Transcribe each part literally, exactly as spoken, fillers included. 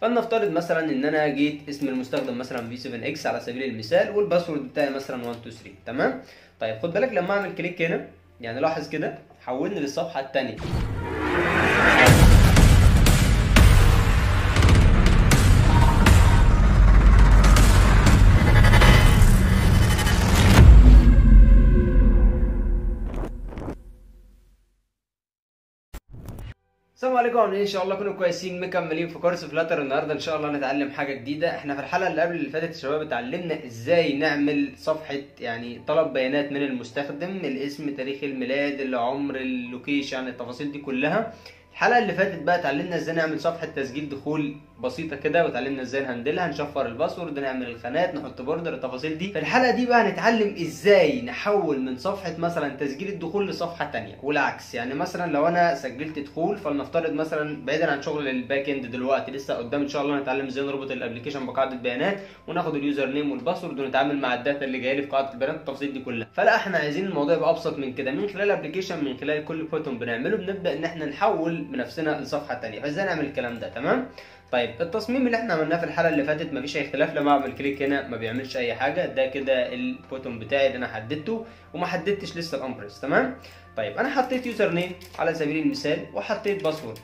فلنفترض مثلا ان انا جيت اسم المستخدم مثلا في سبعة اكس على سبيل المثال، والباسورد بتاعي مثلا واحد اتنين تلاتة. تمام. طيب خد بالك لما اعمل كليك هنا، يعني لاحظ كده حولني للصفحه الثانيه. السلام عليكم، عاملين ان شاء الله كلكم كويسين مكملين في كورس فلاتر. النهارده ان شاء الله هنتعلم حاجه جديده. احنا في الحلقه اللي قبل اللي فاتت يا شباب اتعلمنا ازاي نعمل صفحه يعني طلب بيانات من المستخدم، الاسم، تاريخ الميلاد، العمر، اللوكيشن، التفاصيل دي كلها. الحلقه اللي فاتت بقى اتعلمنا ازاي نعمل صفحه تسجيل دخول بسيطه كده، واتعلمنا ازاي نهندلها، نشفر الباسورد، نعمل الخانات، نحط بوردر، التفاصيل دي. في الحلقه دي بقى هنتعلم ازاي نحول من صفحه مثلا تسجيل الدخول لصفحه ثانيه، والعكس. يعني مثلا لو انا سجلت دخول، فلنفترض مثلا بعيدا عن شغل الباك اند دلوقتي، لسه قدام ان شاء الله نتعلم ازاي نربط الابلكيشن بقاعده بيانات، وناخد اليوزر نيم والباسورد، ونتعامل مع الداتا اللي جايه لي في قاعده البيانات، التفاصيل دي كلها. فلا احنا عايزين الموضوع يبقى ابسط من كده، من خلال الابلكيشن، من خلال كل بوتون بنعمله بنبدا ان احنا نحول بنفسنا لصفحه ثانيه. فازاي نعمل الكلام ده؟ تمام. طيب التصميم اللي احنا عملناه في الحلقه اللي فاتت مفيش اي اختلاف. لما اعمل كليك هنا ما بيعملش اي حاجه، ده كده البوتون بتاعي اللي انا حددته، وما حددتش لسه الامبرس. تمام. طيب انا حطيت يوزر نيم على سبيل المثال، وحطيت باسورد.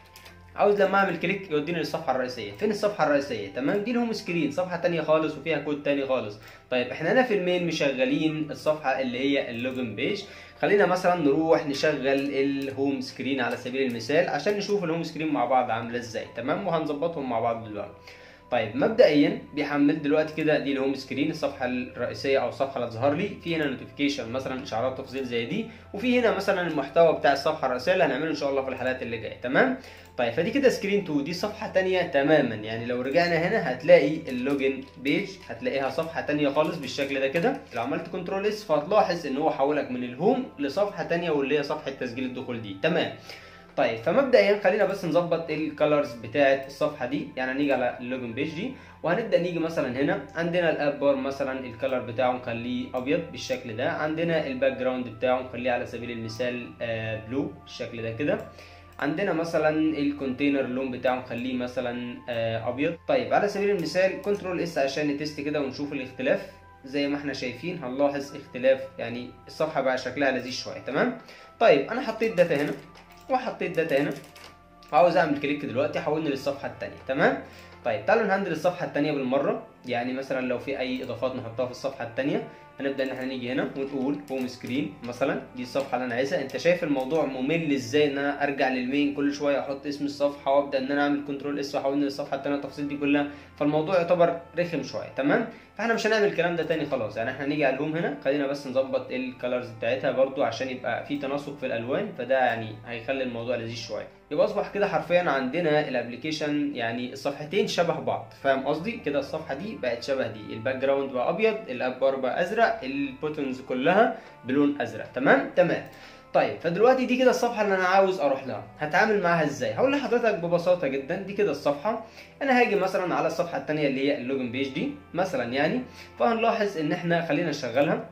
عاوز لما اعمل كليك يوديني للصفحه الرئيسيه. فين الصفحه الرئيسيه؟ تمام، دي الهوم سكرين، صفحه ثانيه خالص وفيها كود ثاني خالص. طيب احنا هنا في المين مشغلين الصفحه اللي هي اللوجن بيج. خلينا مثلا نروح نشغل الهوم سكرين على سبيل المثال عشان نشوف الهوم سكرين مع بعض عامله ازاي. تمام، وهنظبطهم مع بعض دلوقتي. طيب مبدئيا بيحمل دلوقتي كده، دي الهوم سكرين، الصفحه الرئيسيه او الصفحه اللي هتظهر لي. في هنا نوتيفيكيشن مثلا، اشعارات، تفاصيل زي دي، وفي هنا مثلا المحتوى بتاع الصفحه الرئيسيه اللي هنعمله ان شاء الله في الحلقات اللي جايه. تمام. طيب فدي كده سكرين اتنين، دي صفحه ثانيه تماما. يعني لو رجعنا هنا هتلاقي اللوجن بيج، هتلاقيها صفحه ثانيه خالص بالشكل ده كده. لو عملت كنترول اس فهتلاحظ ان هو حولك من الهوم لصفحه ثانيه، واللي هي صفحه تسجيل الدخول دي. تمام. طيب فمبدئيا خلينا بس نظبط الكالرز بتاعه الصفحه دي. يعني هنيجي على اللوجن بيج دي، وهنبدا نيجي مثلا هنا عندنا الاب بار مثلا الكالر بتاعه نخليه ابيض بالشكل ده. عندنا الباك جراوند بتاعه نخليه على سبيل المثال آه بلو بالشكل ده كده. عندنا مثلا الكونتينر اللون بتاعه نخليه مثلا آه ابيض. طيب على سبيل المثال كنترول اس عشان نتست كده ونشوف الاختلاف. زي ما احنا شايفين هنلاحظ اختلاف، يعني الصفحه بقى شكلها لذيذ شويه. تمام. طيب انا حطيت داتا هنا وحطيت داتا هنا، عاوز اعمل كليك دلوقتي حولني للصفحه الثانيه. تمام. طيب تعالوا نهندل الصفحه الثانيه بالمره. يعني مثلا لو في اي اضافات نحطها في الصفحه الثانيه، هنبدا ان احنا نيجي هنا ونقول هوم سكرين مثلا، دي الصفحه اللي انا عايزها. انت شايف الموضوع ممل ازاي ان انا ارجع للمين كل شويه احط اسم الصفحه، وابدا ان انا اعمل كنترول اس واحولني للصفحه الثانيه، التفاصيل دي كلها. فالموضوع يعتبر رخم شويه. تمام. فاحنا مش هنعمل الكلام ده تاني خلاص. يعني احنا هنيجي على الهوم هنا، خلينا بس نظبط الكالرز بتاعتها برضو عشان يبقى في تناسق في الالوان، فده يعني هيخلي الموضوع لذيذ شويه. يبقى اصبح كده حرفيا عندنا الابلكيشن، يعني الصفحتين شبه بعض. فاهم قصدي؟ كده الصفحه دي بقت شبه دي، الباك جراوند بقى ابيض، الاب بار بقى ازرق، البوتنز كلها بلون ازرق. تمام تمام. طيب فدلوقتي دي كده الصفحه اللي انا عاوز اروح لها. هتعامل معاها ازاي؟ هقول لحضرتك ببساطه جدا، دي كده الصفحه. انا هاجي مثلا على الصفحه الثانيه اللي هي اللوجن بيج دي مثلا، يعني فهنلاحظ ان احنا خلينا نشغلها،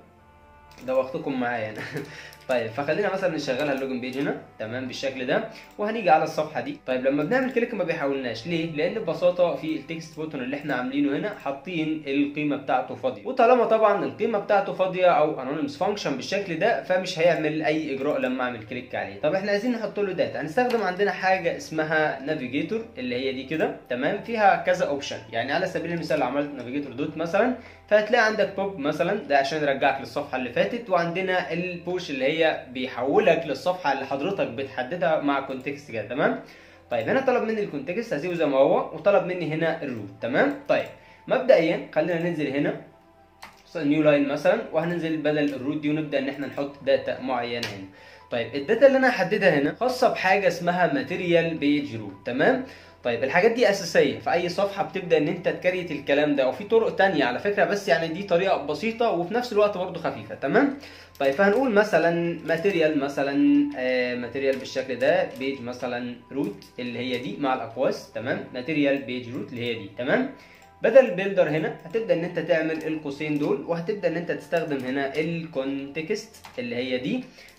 ده وقتكم معايا يعني. طيب فخلينا مثلا نشغلها اللوجن بيج هنا. تمام بالشكل ده، وهنيجي على الصفحه دي. طيب لما بنعمل كليك ما بيحولناش ليه؟ لان ببساطه في التكست بوتون اللي احنا عاملينه هنا حاطين القيمه بتاعته فاضيه، وطالما طبعا القيمه بتاعته فاضيه او انونيمس فانكشن بالشكل ده، فمش هيعمل اي اجراء لما اعمل كليك عليه. طب احنا عايزين نحط له داتا، هنستخدم عندنا حاجه اسمها نافيجيتور اللي هي دي كده. تمام. فيها كذا اوبشن. يعني على سبيل المثال لو عملت نافيجيتور دوت مثلا، فهتلاقي عندك بوب مثلا، ده عشان يرجعك للصفحه اللي فاتت، وعندنا البوش اللي هي بيحولك للصفحه اللي حضرتك بتحددها مع كونتكست كده. تمام. طيب هنا طلب مني الكونتكست هسيبه زي ما هو، وطلب مني هنا الروت. تمام. طيب مبدئيا خلينا ننزل هنا نيو لاين مثلا، وهننزل بدل الروت دي ونبدا ان احنا نحط داتا معينه هنا. طيب الداتا اللي انا هحددها هنا خاصه بحاجه اسمها ماتيريال بيج روت. تمام. طيب الحاجات دي اساسيه في اي صفحه بتبدا ان انت تكريت الكلام ده، وفي طرق تانية على فكره، بس يعني دي طريقه بسيطه وفي نفس الوقت برضه خفيفه. تمام. طيب فهنقول مثلا ماتيريال مثلا آه ماتيريال بالشكل ده بيج مثلا روت اللي هي دي مع الاقواس. تمام. ماتيريال بيج روت اللي هي دي. تمام. بدل البيلدر هنا هتبدا ان انت تعمل القوسين دول، وهتبدا ان انت تستخدم هنا الكونتكست اللي هي دي.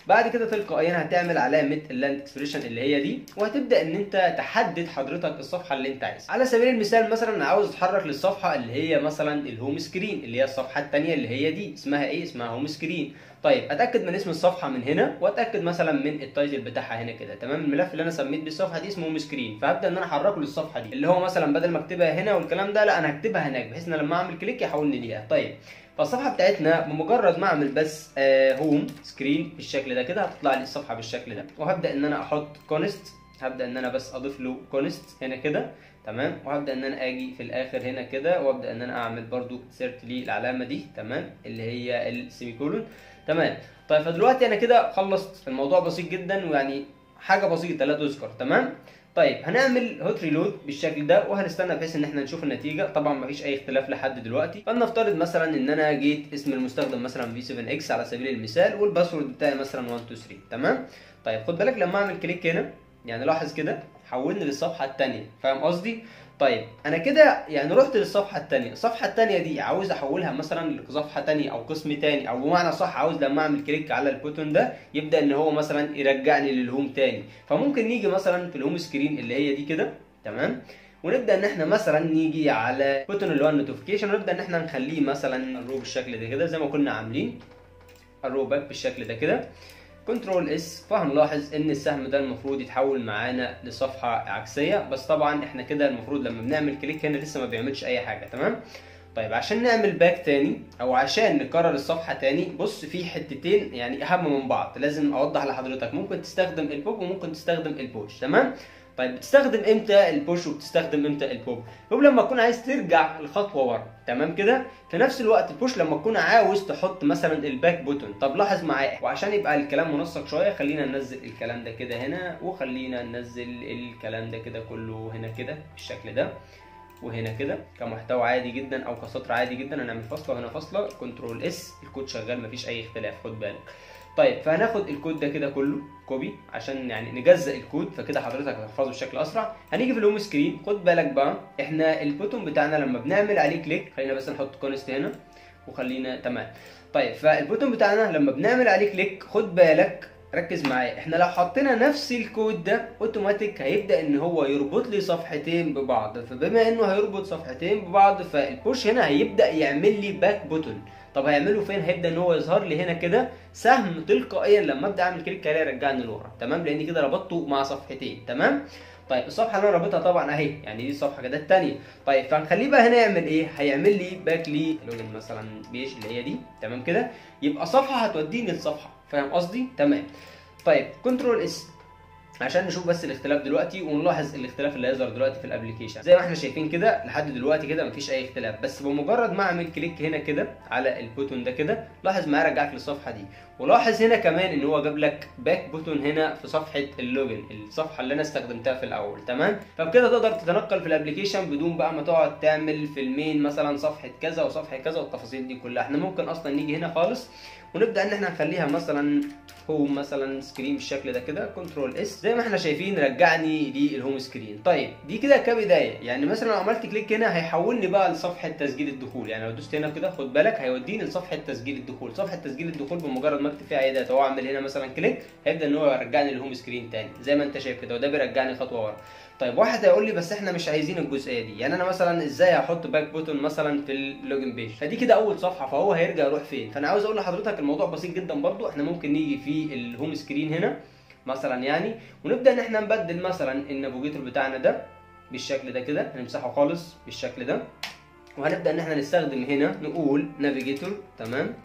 بعد كده تلقائيا هتعمل علامه اللاند اكسبريشن اللي هي دي، وهتبدا ان انت تحدد حضرتك الصفحه اللي انت عايزها. على سبيل المثال مثلا انا عاوز اتحرك للصفحه اللي هي مثلا الهوم سكرين، اللي هي الصفحه الثانيه اللي هي دي اسمها ايه؟ اسمها هوم سكرين. طيب اتاكد من اسم الصفحه من هنا، واتاكد مثلا من التايتل بتاعها هنا كده، تمام؟ الملف اللي انا سميت بيه الصفحه دي اسمه هوم سكرين، فهبدا ان انا احركه للصفحه دي، اللي هو مثلا بدل ما اكتبها هنا والكلام ده لا انا هكتبها هناك، بحيث ان لما اعمل كليك يحولني ليها. طيب فالصفحه بتاعتنا بمجرد ما اعمل بس آه هوم سكرين بالشكل ده كده هتطلع لي الصفحه بالشكل ده، وهبدا ان انا احط كونست، هبدا ان انا بس اضيف له كونست هنا كده، تمام؟ وهبدا ان انا اجي في الاخر هنا كده وابدا ان انا اعمل برده انسرت للعلامه دي، تمام؟ اللي هي السيمي كولون، تمام؟ طيب فدلوقتي انا كده خلصت، الموضوع بسيط جدا ويعني حاجه بسيطه لا تذكر، تمام؟ طيب هنعمل هوت ريلود بالشكل ده وهنستنى بحيث ان احنا نشوف النتيجه. طبعا مفيش اي اختلاف لحد دلوقتي. فلنفترض مثلا ان انا جيت اسم المستخدم مثلا في سبعة اكس على سبيل المثال، والباسورد بتاعي مثلا واحد اتنين تلاته، تمام؟ طيب خد بالك لما اعمل كليك هنا، يعني لاحظ كده حولني للصفحه الثانيه، فاهم قصدي؟ طيب انا كده يعني رحت للصفحه الثانيه، الصفحه الثانيه دي عاوز احولها مثلا لصفحه ثانيه او قسم ثاني، او بمعنى صح عاوز لما اعمل كليك على البوتون ده يبدا ان هو مثلا يرجعني للهوم ثاني. فممكن نيجي مثلا في الهوم سكرين اللي هي دي كده، تمام؟ ونبدا ان احنا مثلا نيجي على بوتون اللي هو النوتيفيكيشن، ونبدا ان احنا نخليه مثلا الرو بالشكل ده كده زي ما كنا عاملين الرو باك بالشكل ده كده، كنترول اس. فهنلاحظ ان السهم ده المفروض يتحول معانا لصفحه عكسيه، بس طبعا احنا كده المفروض لما بنعمل كليك هنا لسه ما بيعملش اي حاجه، تمام؟ طيب عشان نعمل باك تاني او عشان نكرر الصفحه تاني، بص في حتتين يعني اهم من بعض لازم اوضح لحضرتك، ممكن تستخدم البوب وممكن تستخدم البوش، تمام؟ طيب بتستخدم امتى البوش وبتستخدم امتى البوب؟ البوب لما تكون عايز ترجع الخطوه ورا، تمام كده؟ في نفس الوقت البوش لما تكون عاوز تحط مثلا الباك بوتون. طب لاحظ معايا، وعشان يبقى الكلام منسق شويه خلينا ننزل الكلام ده كده هنا، وخلينا ننزل الكلام ده كده كله هنا كده بالشكل ده، وهنا كده كمحتوى عادي جدا او كسطر عادي جدا. هنعمل فاصله وهنا فاصله، كنترول اس، الكود شغال مفيش اي اختلاف، خد بالك. طيب فهناخد الكود ده كده كله كوبي عشان يعني نجزأ الكود، فكده حضرتك هتحفظه بشكل اسرع. هنيجي في الهوم سكرين، خد بالك بقى احنا البوتون بتاعنا لما بنعمل عليه كليك، خلينا بس نحط كونست هنا وخلينا تمام. طيب فالبوتون بتاعنا لما بنعمل عليه كليك، خد بالك ركز معايا، احنا لو حطينا نفس الكود ده اوتوماتيك هيبدا ان هو يربط لي صفحتين ببعض، فبما انه هيربط صفحتين ببعض فالبوش هنا هيبدا يعمل لي باك بوتون. طب هيعمله فين؟ هيبدا ان هو يظهر لي هنا كده سهم تلقائيا لما ابدا اعمل كليك عليه يرجعني لورا، تمام؟ لان كده ربطته مع صفحتين، تمام؟ طيب الصفحه اللي انا رابطها طبعا اهي، يعني دي الصفحه كده الثانيه. طيب فهنخليه بقى هنا يعمل ايه؟ هيعمل لي باك لي لوجن مثلا بيج اللي هي دي، تمام كده؟ يبقى صفحه هتوديني لصفحه، فاهم قصدي؟ تمام. طيب كنترول اس عشان نشوف بس الاختلاف دلوقتي ونلاحظ الاختلاف اللي هيظهر دلوقتي في الابلكيشن. زي ما احنا شايفين كده لحد دلوقتي كده مفيش اي اختلاف، بس بمجرد ما اعمل كليك هنا كده على البوتون ده كده لاحظ معايا رجعك للصفحه دي. ولاحظ هنا كمان ان هو جاب لك باك بوتون هنا في صفحه اللوجن، الصفحه اللي انا استخدمتها في الاول، تمام؟ فبكده تقدر تتنقل في الابلكيشن بدون بقى ما تقعد تعمل في المين مثلا صفحه كذا وصفحه كذا والتفاصيل دي كلها. احنا ممكن اصلا نيجي هنا خالص ونبدا ان احنا نخليها مثلا هوم مثلا سكرين بالشكل ده كده، كنترول اس. زي ما احنا شايفين رجعني للهوم سكرين. طيب دي كده كبدايه، يعني مثلا لو عملت كليك هنا هيحولني بقى لصفحه تسجيل الدخول، يعني لو دوست هنا كده خد بالك هيوديني لصفحه تسجيل الدخول. صفحه تسجيل الدخول بمجرد ما اكتب فيها اي داتا واعمل هنا مثلا كليك هيبدا ان هو يرجعني للهوم سكرين تاني زي ما انت شايف كده، وده بيرجعني خطوه ورا. طيب واحد هيقول لي بس احنا مش عايزين الجزئيه دي، يعني انا مثلا ازاي هحط باك بوتون مثلا في اللوجن بيج؟ فدي كده اول صفحه، فهو هيرجع يروح فين؟ فانا عاوز اقول لحضرتك الموضوع بسيط جدا برضو. احنا ممكن نيجي في الهوم سكرين هنا مثلا يعني، ونبدا ان احنا نبدل مثلا النافيجيتور بتاعنا ده بالشكل ده كده، هنمسحه خالص بالشكل ده، وهنبدا ان احنا نستخدم هنا نقول نافيجيتور، تمام؟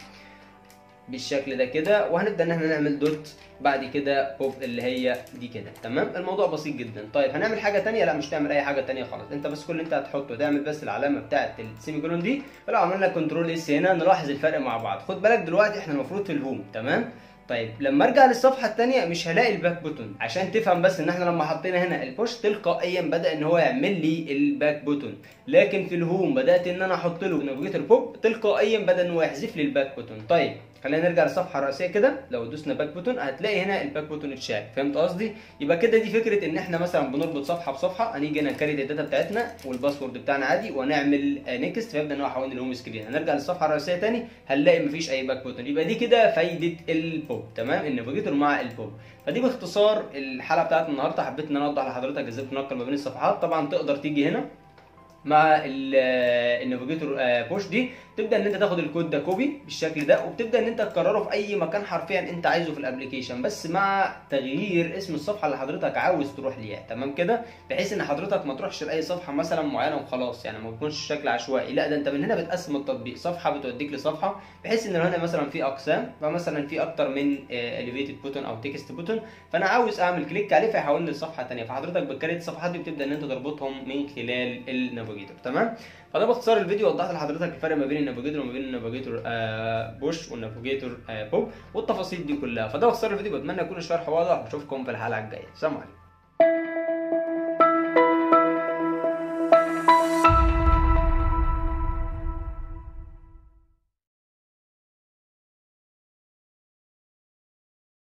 بالشكل ده كده، وهنبدا ان احنا نعمل دوت بعد كده بوب اللي هي دي كده، تمام؟ الموضوع بسيط جدا. طيب هنعمل حاجه ثانيه؟ لا مش تعمل اي حاجه ثانيه خالص، انت بس كل اللي انت هتحطه تعمل بس العلامه بتاعه السيمي كولون دي. فلو عملنا كنترول اس هنا نلاحظ الفرق مع بعض. خد بالك دلوقتي احنا المفروض في الهوم، تمام؟ طيب لما ارجع للصفحه الثانيه مش هلاقي الباك بوتون، عشان تفهم بس ان احنا لما حطينا هنا البوش تلقائيا بدا ان هو يعمل لي الباك بوتون، لكن في الهوم بدات ان انا احط له نافيجيتور بوب تلقائيا بدا ان هو يحذف لي الباك بوتون. طيب خلينا نرجع للصفحه الرئيسيه كده. لو دوسنا باك بوتون هتلاقي هنا الباك بوتون اتشال. فهمت قصدي؟ يبقى كده دي فكره ان احنا مثلا بنربط صفحه بصفحه. هنيجي هنا نكريت الداتا بتاعتنا والباسورد بتاعنا عادي ونعمل نيكست، فيبدا ان هو يحولنا للهوم سكرين. هنرجع للصفحه الرئيسيه تاني هنلاقي مفيش اي باك بوتون. يبقى دي كده فايده البوب، تمام، النافيجيتور مع البوب. فدي باختصار الحلقه بتاعت النهارده. حبيت ان انا اوضح لحضرتك ازاي تنقل ما بين الصفحات. طبعا تقدر تيجي هنا مع النافيجيتور بوش دي تبدا ان انت تاخد الكود ده كوبي بالشكل ده، وبتبدا ان انت تكرره في اي مكان حرفيا انت عايزه في الابلكيشن، بس مع تغيير اسم الصفحه اللي حضرتك عاوز تروح ليها، تمام كده، بحيث ان حضرتك ما تروحش لاي صفحه مثلا معينه وخلاص، يعني ما يكونش شكل عشوائي. لا، ده انت من هنا بتقسم التطبيق، صفحه بتوديك لصفحه، بحيث ان هنا مثلا في اقسام، فمثلا في اكتر من اليفيتد بوتون او تكست بوتون، فانا عاوز اعمل كليك عليه فيحولني لصفحه ثانيه، فحضرتك بتكريت الصفحات دي وبتبدا ان انت تربطهم من خلال النافيجيتور، تمام. فده باختصار الفيديو وضحت لحضرتك الفرق ما بين النافيجيتور وما بين النافيجيتور آه بوش والنافيجيتور آه بوب والتفاصيل دي كلها. فده باختصار الفيديو، بتمنى يكون الشرح واضح، واشوفكم في الحلقه الجايه. سلام عليكم.